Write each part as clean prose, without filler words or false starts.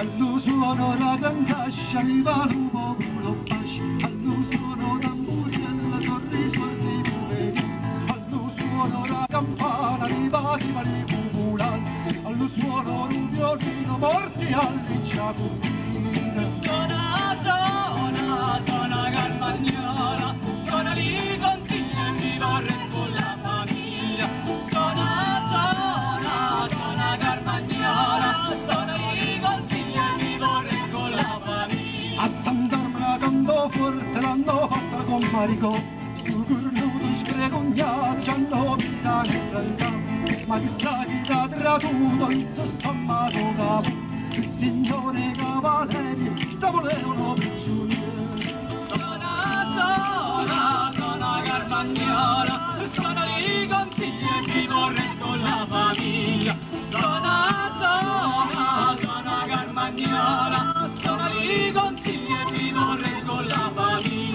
allo suono la gran cascia, viva l'uomo culo bascia, allo suono tamburiella, sorriso di poveri, allo suono la campana, viva viva di popolare, allo suono un violino, morti all'iccia confina. Suona, suona, suona Carmagnola, suona lì con figlia e mi vorrei con la famiglia. Suona, suona, suona Carmagnola, suona lì con figlia e mi vorrei con la famiglia. A Sant'Armela tanto forte l'hanno fatta con Maricò, stu cornuti sprecognati c'hanno pisa nel brancampo, ma che sta chi da tratuto, questo stammato capo. Il signore cavalieri da volevano prigionieri. Suona, suona, suona Carmagnola, suona lì con figlia e mi vorrei con la famiglia. Suona, suona, suona Carmagnola, suona lì con figlia e mi vorrei con la famiglia.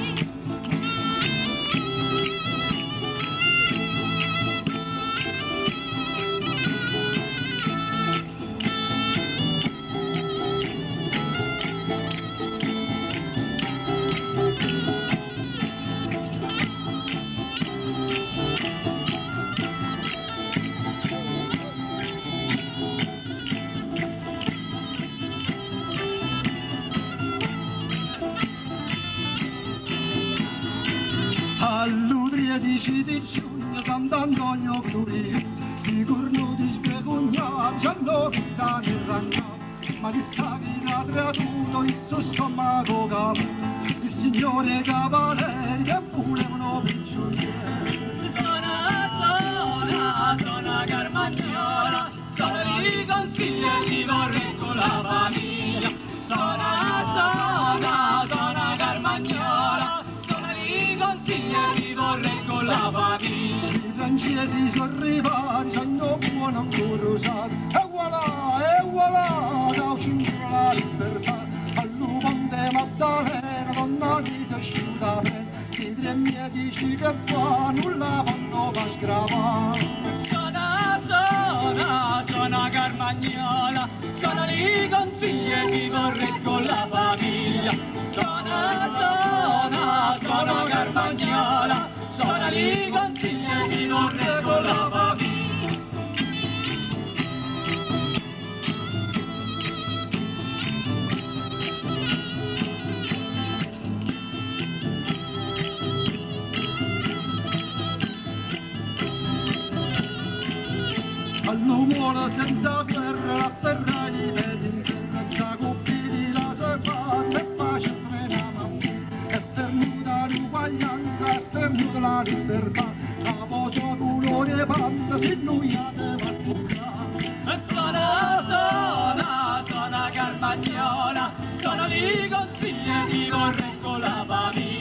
Allo 13 di giugno Sant'Antonio glorioso, sti cornuti sprecognati c'hanno pisa nel rancato, ma che sta chi da tratuto, questo stomaco capo. Il signore cavalieri che volevano prigionieri. Suona, suona, suona Carmagnola, suona lì con figlia e mi vorrei con la famiglia. Suona, suona, suona Carmagnola, suona lì con figlia e mi vorrei con la famiglia. I francesi sono arrivati, c'hanno buono ancora usato, e voilà, da cintura la libertà. Allo ponte Maddalena, donna che si asciuga bene, chiedere e mi dici che fa, nulla fanno per sgravare. Suona, suona, suona Carmagnola, suona lì con figlia e mi vorrei con la famiglia. Suona, suona, suona Carmagnola, suona lì con figlia e mi vorrei con la famiglia. All'uomo senza guerra, la terra gli vede in terra, già colpiti la sua patria, e pace tremava, è venuta l'uguaglianza, è venuta la libertà, la posa dolore e panza, se lui ha fatto curare. Suona, suona, suona Carmagnola, suona lì con figlia e mi vorrei con la famiglia.